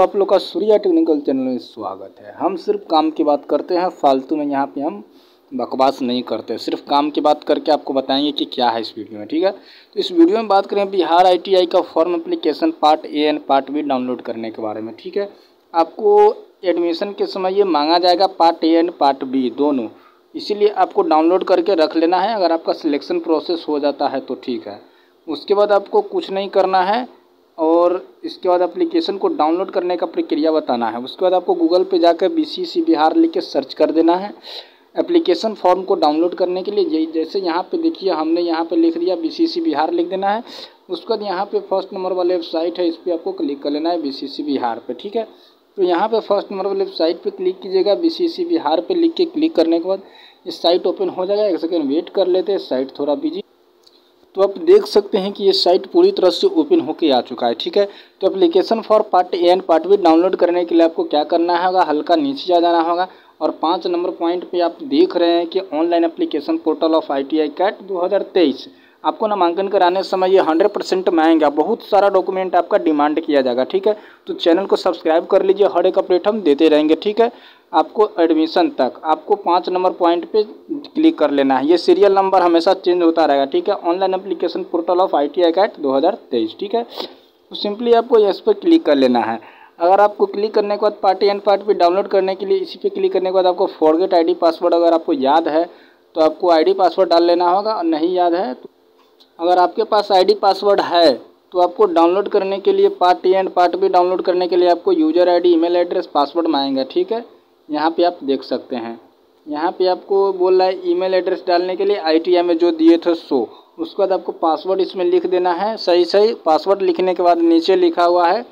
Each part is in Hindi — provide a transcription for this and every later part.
आप लोग का सूर्या टेक्निकल चैनल में स्वागत है। हम सिर्फ काम की बात करते हैं, फालतू में यहाँ पे हम बकवास नहीं करते। सिर्फ काम की बात करके आपको बताएंगे कि क्या है इस वीडियो में, ठीक है। तो इस वीडियो में बात करें बिहार ITI का form application part A and part B download करने के बारे में, ठीक है। आपको एडमिशन के समय ये मांगा जाएगा part A and part B दोनों, इसीलिए आपको डाउनलोड करके रख लेना है। अगर आपका सिलेक्शन प्रोसेस हो जाता है तो ठीक है, उसके बाद आपको कुछ नहीं करना है और इसके बाद एप्लीकेशन को डाउनलोड करने का प्रक्रिया बताना है। उसके बाद आपको गूगल पे जाकर BCC बिहार लिख के सर्च कर देना है एप्लीकेशन फॉर्म को डाउनलोड करने के लिए। जैसे यहाँ पे देखिए, हमने यहाँ पे लिख दिया BCC बिहार लिख देना है। उसके बाद यहाँ पे फर्स्ट नंबर वाले वेबसाइट है, इस पर आपको क्लिक कर लेना है BCC बिहार पे, ठीक है। तो यहाँ पे फर्स्ट नंबर वाले वेबसाइट पे क्लिक कीजिएगा, BCC बिहार पे लिख के क्लिक करने के बाद इस साइट ओपन हो जाएगा। एक सेकेंड वेट कर लेते हैं, साइट थोड़ा बिजी। तो आप देख सकते हैं कि ये साइट पूरी तरह से ओपन होके आ चुका है, ठीक है। तो application for part A and part B download करने के लिए आपको क्या करना होगा, हल्का नीचे आ जाना होगा और 5 नंबर पॉइंट पे आप देख रहे हैं कि online application portal of ITI CAT 2023। आपको नामांकन कराने समय ये 100% महंगा, बहुत सारा डॉक्यूमेंट आपका डिमांड किया जाएगा, ठीक है। तो चैनल को सब्सक्राइब कर लीजिए, हर एक अपडेट हम देते रहेंगे, ठीक है। आपको एडमिशन तक आपको 5 नंबर पॉइंट पे क्लिक कर लेना है। ये सीरियल नंबर हमेशा चेंज होता रहेगा, ठीक है। Online application portal of ITI CAT 2023, ठीक है। तो सिंपली आपको इस पर क्लिक कर लेना है। अगर आपको क्लिक करने के बाद part A and part B download करने के लिए इसी पे क्लिक करने के बाद आपको फॉरगेट ID पासवर्ड, अगर आपको याद है तो आपको ID पासवर्ड डाल लेना होगा, और नहीं याद है तो अगर आपके पास ID पासवर्ड है तो आपको डाउनलोड करने के लिए part A and part B download करने के लिए आपको user ID, email address, password मांगेगा, ठीक है। यहाँ पे आप देख सकते हैं, यहाँ पे आपको बोल रहा है ईमेल एड्रेस डालने के लिए ITI में जो दिए थे सो। उसके बाद आपको पासवर्ड इसमें लिख देना है सही। पासवर्ड लिखने के बाद नीचे लिखा हुआ है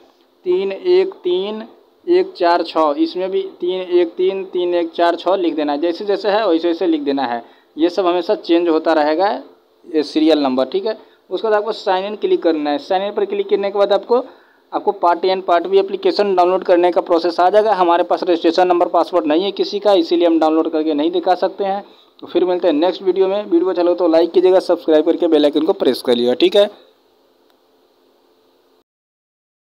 313146, इसमें भी 313146 लिख देना है। जैसे जैसे है वैसे वैसे लिख देना है। ये सब हमेशा चेंज होता रहेगा ये सीरियल नंबर, ठीक है। उसके बाद आपको साइन इन क्लिक करना है। साइन इन पर क्लिक करने के बाद आपको part A and part B application download करने का प्रोसेस आ जाएगा। हमारे पास रजिस्ट्रेशन नंबर पासवर्ड नहीं है किसी का, इसीलिए हम डाउनलोड करके नहीं दिखा सकते हैं। तो फिर मिलते हैं नेक्स्ट वीडियो में। वीडियो चलो तो लाइक कीजिएगा, सब्सक्राइब करके बेल आइकन को प्रेस कर लीजिएगा, ठीक है।